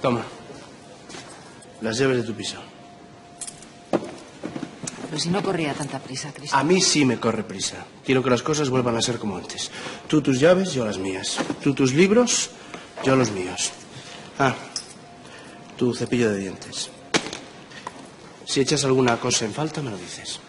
Toma. Las llaves de tu piso. Pero si no corría tanta prisa, Cristian. A mí sí me corre prisa. Quiero que las cosas vuelvan a ser como antes. Tú tus llaves, yo las mías. Tú tus libros, yo los míos. Ah, tu cepillo de dientes. Si echas alguna cosa en falta, me lo dices.